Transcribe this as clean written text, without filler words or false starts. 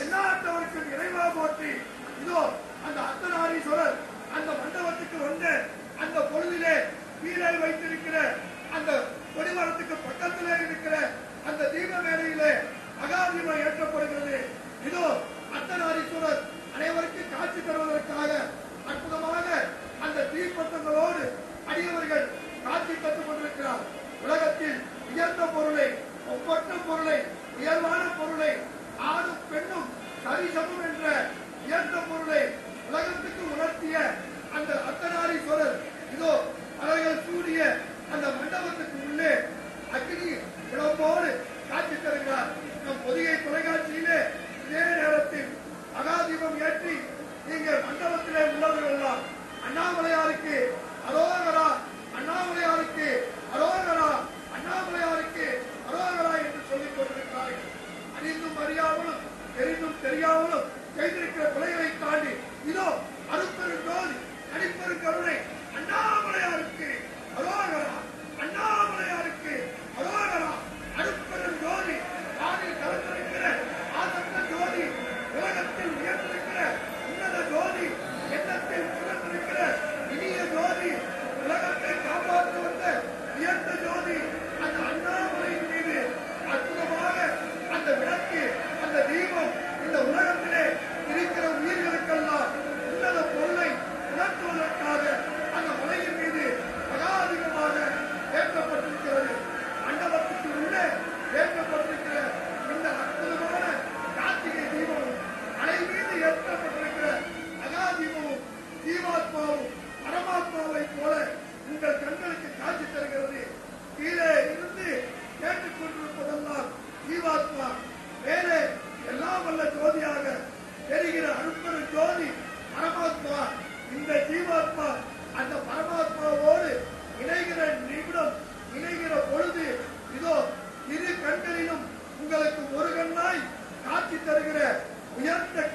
எல்லாத்தவருக்கும் இறைவா போற்றி. இதோ அந்த அர்த்தநாரீஸ்வரர் அந்த மண்டபத்துக்கு வந்து அந்த பொழுதிலே கீழே வைத்திருக்கிற அந்த கொடிமரத்துக்கு பக்கத்திலே இருக்கிற அந்த தீப மேடையிலே மகாதீபம் ஏற்றப்படுகிறது. இதோ அர்த்தநாரீஸ்வரர் அனைவருக்கும் காட்சி தருவதற்காக அற்புதமாக அந்த தீப்பந்தங்களோடு அடியவர்கள் காட்சி தந்து கொண்டிருக்கிறார். உலகத்தில் உயர்ந்த பொருளை, ஒப்பற்ற பொருளை, உயர்வான பொருளை, ஆணும் பெண்ணும் சரிசமம் என்ற உயர்ந்த பொருளை உலகத்துக்கு உணர்த்திய அந்த அர்த்தநாரீஸ்வரர் இதோ அலைகள் சூடிய அந்த மண்டபத்துக்கு உள்ளே அக்னி விளம்போடு காட்சி தருகிறார். நம் பொதிகை தொலைக்காட்சியிலே இதே நேரத்தில் மகாதீபம் ஏற்றி நீங்கள் மண்டபத்திலே உள்ளவர்கள் எல்லாம் அண்ணாமலையாருக்கு அரோகரா, அண்ணாமலையாருக்கு அரோகரா, அண்ணாமலையாருக்கு அரோகரா என்று சொல்லிக் கொண்டிருக்கிறார்கள். அறிந்தும் அறியாமலும் தெரிந்தும் தெரியாமலும் செய்திருக்கிற பிழைகளை தாண்டி இதோ அருட்பெரும் ஜோதி அடிப்பெரும் கருணை அண்ணாமலையாருக்கு அரோகரா, அண்ணாமலையாருக்கு அரோகரா. அருட்பெரும் ஜோதி வானில் கலந்திருக்கிற ஆசத்த ஜோதி, உலகத்தில் உயர்ந்திருக்கிற உன்னத ஜோதி, எண்ணத்தில் சிறந்திருக்கிற இனிய ஜோதி, உலகத்தை காப்பாற்ற வந்த உயர்ந்த ஜோதி அந்த அண்ணாமலையின் மீது அற்புதமாக அந்த விளக்கு, அந்த தீபம் இந்த உலகத்திலே இருக்கிற உயிர்களுக்கெல்லாம் உன்னத பொருளை உணர்த்துவதற்காக அந்த மலையின் மீது மகாதிகமாக ஏற்றப்பட்டிருக்கிறது. மண்டபத்துக்கு உள்ளே ஏற்றப்பட்டிருக்கிற இந்த அற்புதமான கார்த்திகை தீபமும் மலை மீது ஏற்றப்பட்டிருக்கிற மகாதீபமும் ஜீவாத்மாவும் பரமாத்மாவை போல உங்கள் கண்களுக்கு காட்சி தருகிறது. கீழே இருந்து கேட்டுக் கொண்டிருப்பதெல்லாம் ஜீவாத்மா, மேலே எல்லாம் வல்ல ஜோதியாக தெரிகிற அருட்பெரும் ஜோதி பரமாத்மா. இந்த ஜீவாத்மா அந்த பரமாத்மாவோடு இணைகிற நிமிடம், இணைகிற பொழுது இதோ இரு கண்களிலும் உங்களுக்கு ஒரு கண்ணாய் காட்சி தருகிற உயர்ந்த